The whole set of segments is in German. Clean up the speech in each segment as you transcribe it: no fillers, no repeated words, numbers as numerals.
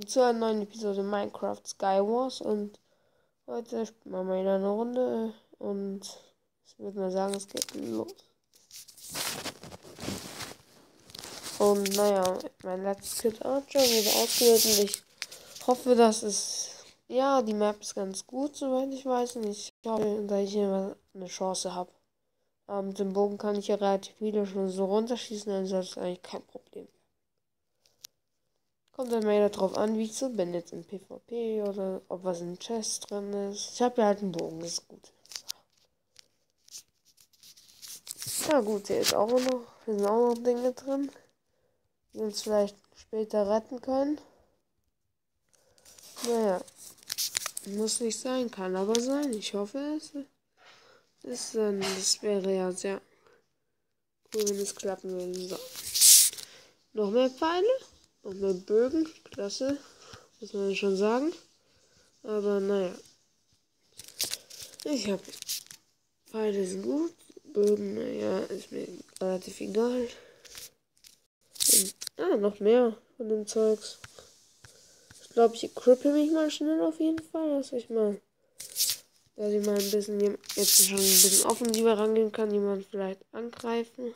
Zu einer neuen Episode Minecraft Skywars und heute spielen wir mal wieder eine Runde und ich würde mal sagen, es geht los. Und naja, mein letztes Kid Archer wurde ausgewählt und ich hoffe, dass die Map ist ganz gut, soweit ich weiß, und ich hoffe, dass ich hier eine Chance habe. Mit dem Bogen kann ich ja relativ viele schon so runterschießen, also das ist eigentlich kein Problem. Kommt dann mal wieder drauf an, wie ich so bin, jetzt in PvP oder ob was in Chest drin ist. Ich habe ja halt einen Bogen, das ist gut. Ja gut, hier ist auch noch, hier sind auch noch Dinge drin, die uns vielleicht später retten können. Naja, muss nicht sein, kann aber sein. Ich hoffe es ist, das wäre ja sehr cool, wenn es klappen würde. So. Noch mehr Pfeile, noch mehr Bögen, klasse, muss man schon sagen. Aber naja, ich habe Pfeile sind gut, Bögen, naja, ist mir relativ egal. Und, noch mehr von dem Zeugs. Ich glaube, ich equippe mich mal schnell auf jeden Fall, dass ich mal ein bisschen jetzt schon ein bisschen offensiver rangehen kann, jemand vielleicht angreifen.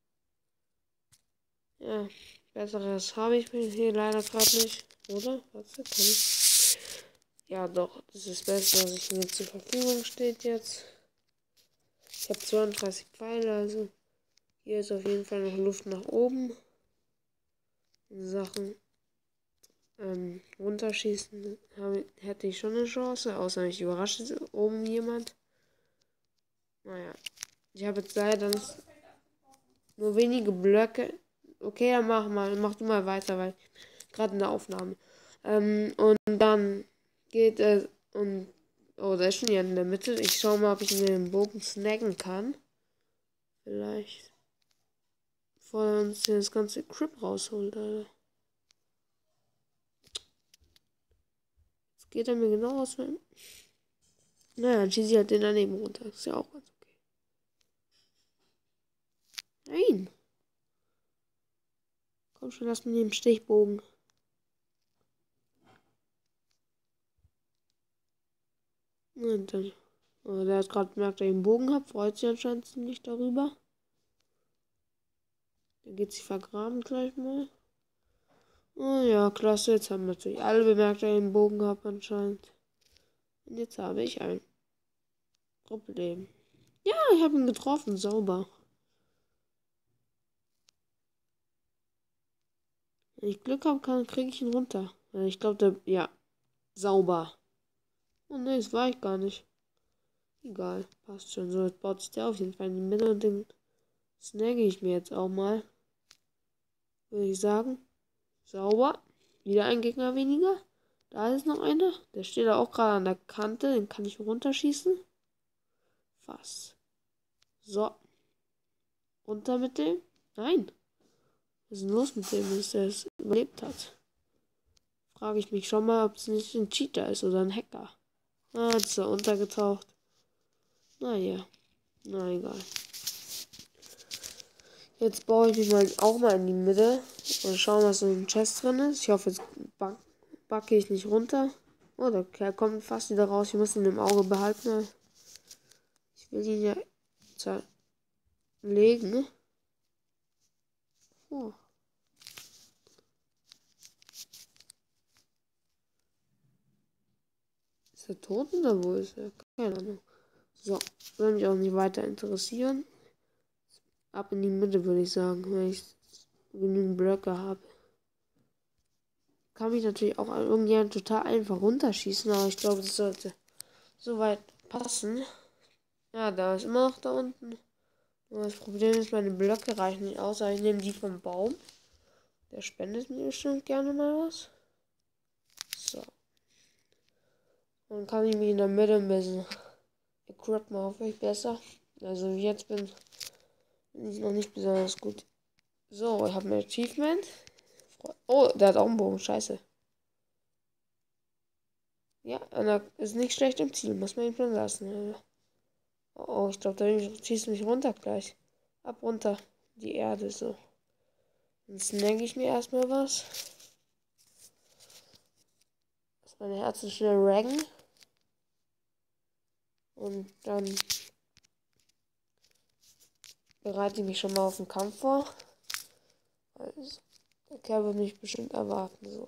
Ja, besseres habe ich hier leider gerade nicht, oder? Warte, kann ich? Ja, doch, das ist das Beste, was mir zur Verfügung steht jetzt. Ich habe 32 Pfeile, also hier ist auf jeden Fall noch Luft nach oben. Sachen runterschießen hätte ich schon eine Chance, außer mich überrascht oben jemand. Naja, ich habe jetzt leider nur wenige Blöcke. Okay, dann mach du mal weiter, weil gerade in der Aufnahme. Und dann geht es und oh, da ist schon jemand in der Mitte. Ich schaue mal, ob ich mir den Bogen snacken kann. Vielleicht. Bevor er uns hier das ganze Crip rausholt, Alter. Jetzt geht er mir genau aus. Naja, dann schieße ich halt den daneben runter. Ist ja auch ganz okay. Nein. Komm schon, lass mir den Stichbogen. Und dann. Oh, der hat gerade gemerkt, dass ich einen Bogen habe. Freut sich anscheinend ziemlich darüber. Dann geht sie vergraben gleich mal. Oh ja, klasse. Jetzt haben natürlich alle bemerkt, dass ich einen Bogen habe anscheinend. Und jetzt habe ich ein Problem. Ja, ich habe ihn getroffen. Sauber. Wenn ich Glück habe, kriege ich ihn runter. Ich glaube, ja, sauber. Oh ne, das war ich gar nicht. Egal, passt schon. So, jetzt baut sich der auf jeden Fall in die Mitte und den snagge ich mir jetzt auch mal. Würde ich sagen. Sauber. Wieder ein Gegner weniger. Da ist noch einer. Der steht da auch gerade an der Kante. Den kann ich runterschießen. Fast. So. Runter mit dem. Nein. Was ist denn los mit dem, dass der es überlebt hat? Frage ich mich schon mal, ob es nicht ein Cheater ist oder ein Hacker. Jetzt ist er untergetaucht. Naja. Na egal. Jetzt baue ich mich auch mal in die Mitte und schauen, was in dem Chest drin ist. Ich hoffe, jetzt backe ich nicht runter. Oh, der Kerl kommt fast wieder raus. Ich muss ihn im Auge behalten. Ich will ihn ja zerlegen. Oh. Ist er tot oder wo ist er? Keine Ahnung. So, würde mich auch nicht weiter interessieren. Ab in die Mitte, würde ich sagen, wenn ich genügend Blöcke habe. Kann mich natürlich auch irgendjemand total einfach runterschießen, aber ich glaube, das sollte soweit passen. Ja, da ist immer noch da unten. Nur das Problem ist, meine Blöcke reichen nicht aus, aber ich nehme die vom Baum. Der spendet mir bestimmt gerne mal was. So. Dann kann ich mich in der Mitte ein bisschen equippen, hoffe ich besser. Also wie jetzt bin ich noch nicht besonders gut. So, ich habe ein Achievement. Oh, der hat auch einen Bogen, scheiße. Ja, einer ist nicht schlecht im Ziel, muss man ihn schon lassen. Oh, ich glaube, der schießt mich runter gleich. Ab runter. Die Erde so. Dann snagge ich mir erstmal was. meine Herzen schnell raggen. Und dann bereite ich mich schon mal auf den Kampf vor. Also, der Kerl wird mich bestimmt erwarten. So.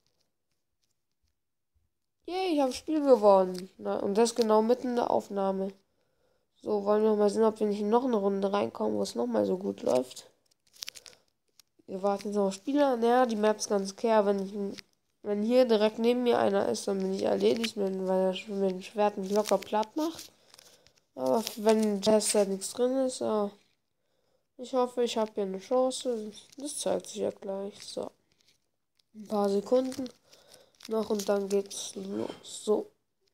Yay, ich habe das Spiel gewonnen. Na, und das genau mitten in der Aufnahme. So, wollen wir mal sehen, ob wir nicht in noch eine Runde reinkommen, wo es nochmal so gut läuft. Wir warten jetzt noch auf Spieler. Naja, die Map ist ganz okay. Wenn hier direkt neben mir einer ist, dann bin ich erledigt, weil er mit dem Schwert mich locker platt macht. Aber wenn im Test halt nichts drin ist, ja. Ich hoffe, ich habe hier eine Chance. Das zeigt sich ja gleich. So. Ein paar Sekunden noch und dann geht's los. So.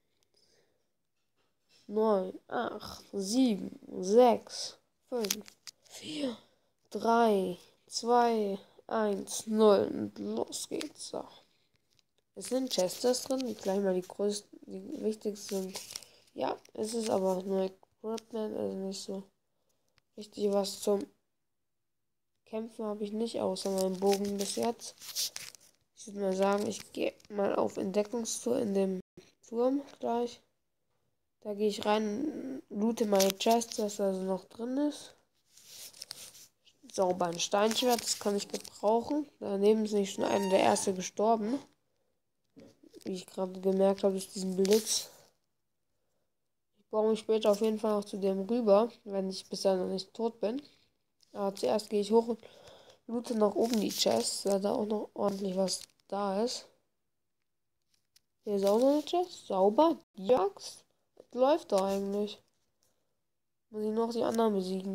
9, 8, 7, 6, 5, 4, 3, 2, 1, 0 und los geht's. So. Es sind Chesters drin, die gleich mal die größten, die wichtigsten sind. Ja, es ist aber nur Equipment, also nicht so richtig was zum Kämpfen habe ich nicht, außer meinem Bogen bis jetzt. Ich würde mal sagen, ich gehe mal auf Entdeckungstour in dem Turm gleich. Da gehe ich rein, loote meine Chest, was also noch drin ist. Sauber ein Steinschwert, das kann ich gebrauchen. Daneben ist nicht schon einer der erste gestorben. Wie ich gerade gemerkt habe, durch diesen Blitz. Ich brauche mich später auf jeden Fall noch zu dem rüber, wenn ich bisher noch nicht tot bin. Aber zuerst gehe ich hoch und loote nach oben die Chest, da auch noch ordentlich was da ist. Hier ist auch noch eine Chest. Sauber. Die Axt. Das läuft doch eigentlich. Muss ich noch die anderen besiegen.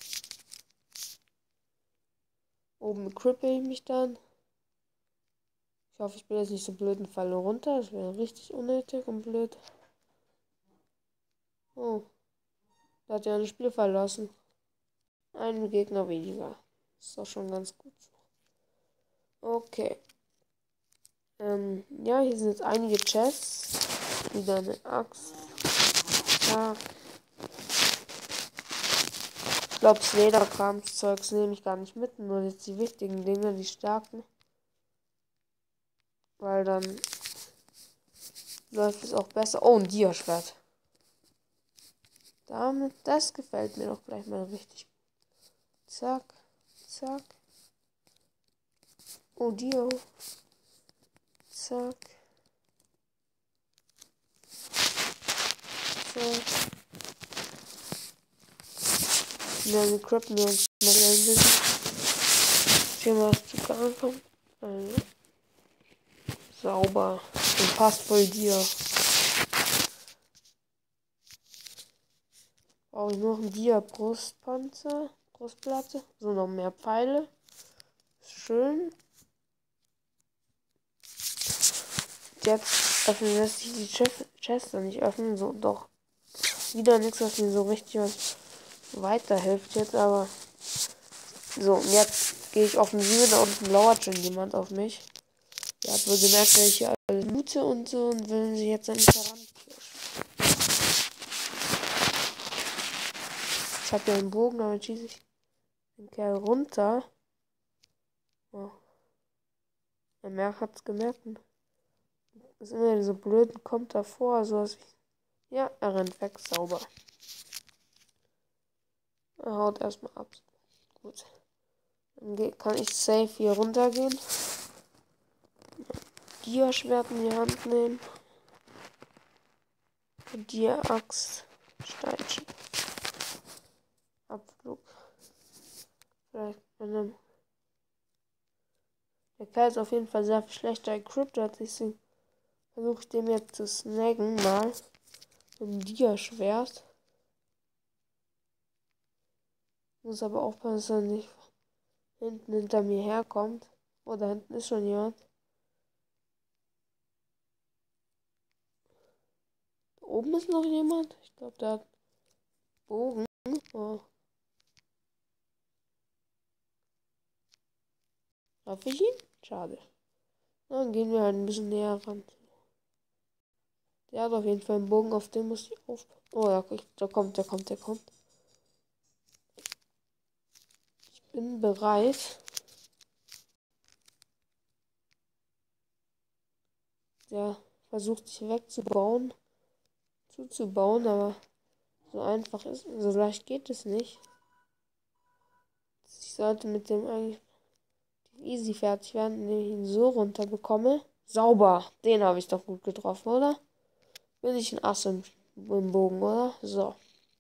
Oben equippe ich mich dann. Ich hoffe, ich bin jetzt nicht so blöd und falle runter. Das wäre richtig unnötig und blöd. Oh. Da hat ja ein Spiel verlassen. Ein Gegner weniger. Ist doch schon ganz gut. Okay. Ja, hier sind jetzt einige Chests. Wieder eine Axt. Ja. Ich glaube, das Lederkramszeugs nehme ich gar nicht mit. Nur jetzt die wichtigen Dinge, die starken. Weil dann läuft es auch besser. Oh, ein Dia-Schwert. Das gefällt mir doch gleich mal richtig. Zack, zack. Oh, Dio. Zack. Zack. Ja, wir crappen wir uns mal ein bisschen. Hier mal was zu ankommen. Also. Sauber. Und passt voll dir. Brauche ich noch ein Dia-Brustpanzer. Brustplatte. So, noch mehr Pfeile. Schön. Jetzt öffnen lässt sich die Chester nicht öffnen. So, doch. Wieder nichts, was mir so richtig was weiterhilft jetzt, aber. So, und jetzt gehe ich offensiv. Da unten lauert schon jemand auf mich. Der hat wohl gemerkt, dass ich hier alle loote und so und will sich jetzt an mich heranpirschen. Ich habe ja einen Bogen, aber jetzt schieße ich den Kerl runter. Oh. Der Merk hat es gemerkt. Das ist immer so blöd und kommt davor. So was wie. Ja, er rennt weg, sauber. Er haut erstmal ab. Gut. Dann kann ich safe hier runtergehen. Dia-Schwert in die Hand nehmen. Dia-Axt. Steinchen. Abflug. Vielleicht mit einem. Der Kerl ist auf jeden Fall sehr viel schlechter equipped, deswegen versuche ich dem jetzt zu snacken mal. Mit dem Dia-Schwert. Muss aber aufpassen, dass er nicht hinten hinter mir herkommt. Oh, da hinten ist schon jemand. Da oben ist noch jemand. Ich glaube, der hat Bogen. Oh. Treffe ich ihn? Schade. Dann gehen wir halt ein bisschen näher ran. Der hat auf jeden Fall einen Bogen, auf den muss ich aufpassen. Oh ja, da kommt, der kommt, der kommt. Ich bin bereit. Der versucht sich wegzubauen, zuzubauen, aber so einfach ist, so leicht geht es nicht. Ich sollte mit dem eigentlich easy fertig werden, indem ich ihn so runter bekomme. Sauber, den habe ich doch gut getroffen, oder? Bin ich ein Ass im Bogen, oder? So.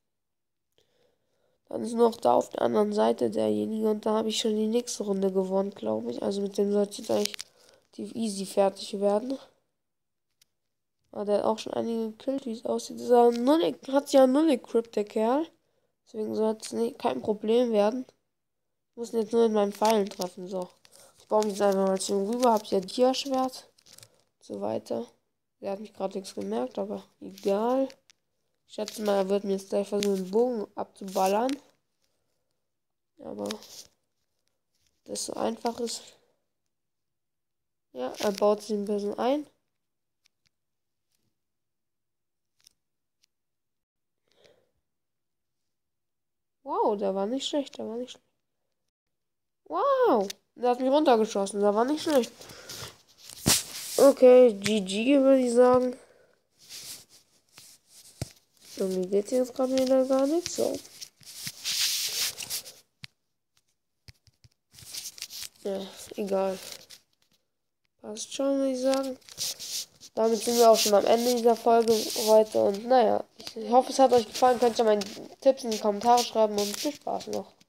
Dann ist noch da auf der anderen Seite derjenige und da habe ich schon die nächste Runde gewonnen, glaube ich. Also mit dem sollte ich eigentlich easy fertig werden. Aber der hat auch schon einige gekillt, wie es aussieht. Hat ja null equipped, der Kerl. Deswegen soll es kein Problem werden. Ich muss ihn jetzt nur in meinen Pfeilen treffen. So. Ich baue mich jetzt einfach mal zu ihm rüber. Hab ja Dia-Schwert. Und so weiter. Der hat mich gerade nichts gemerkt, aber egal. Ich schätze mal, er wird mir jetzt gleich versuchen, den Bogen abzuballern. Aber das so einfach ist. Ja, er baut sich ein bisschen ein. Wow, der war nicht schlecht, der war nicht schlecht. Wow, der hat mich runtergeschossen, der war nicht schlecht. Okay, GG würde ich sagen. Irgendwie geht's jetzt gerade wieder gar nicht so. Ja, egal. Passt schon, würde ich sagen. Damit sind wir auch schon am Ende dieser Folge heute. Und naja, ich hoffe, es hat euch gefallen. Könnt ihr meine Tipps in die Kommentare schreiben und viel Spaß noch.